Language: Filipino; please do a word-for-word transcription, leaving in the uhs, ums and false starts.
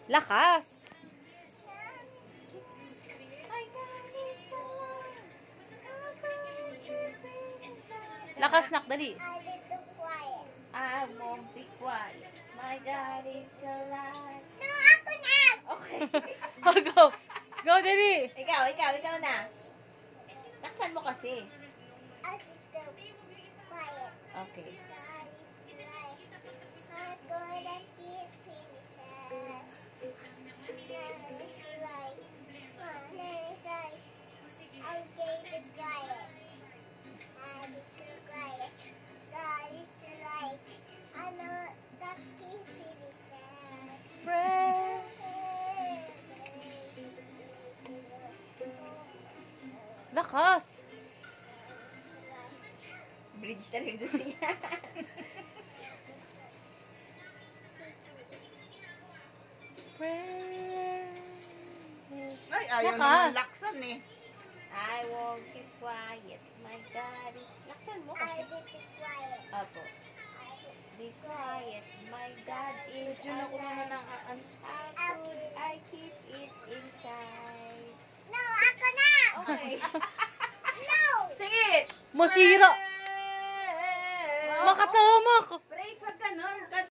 Lakas. Lakas, nak, dali. I need to quiet. I won't be quiet. My God is alive. No, ako na! Okay. Oh, go. Go, dali. ikaw, ikaw, ikaw na. Laksan mo kasi. I need to quiet. Okay. God is alive. I'm gonna keep him safe. God is alive. God is alive. I'm going to quiet. I need to quiet. God is alive. I know that keep him safe. Friend. Lakas. Bridge talaga doon siya. Friend. Ay, ayaw Lakas. naman laksan eh. I won't keep quiet. My God is... Laksan mo I kasi. need to quiet. Opo. Be quiet. My God is Yun ako naman alive. ang... ang How could I keep it inside? No, ako na! Okay. No! Sige! masira. Praise! Makatamak. Praise, wag ka nun.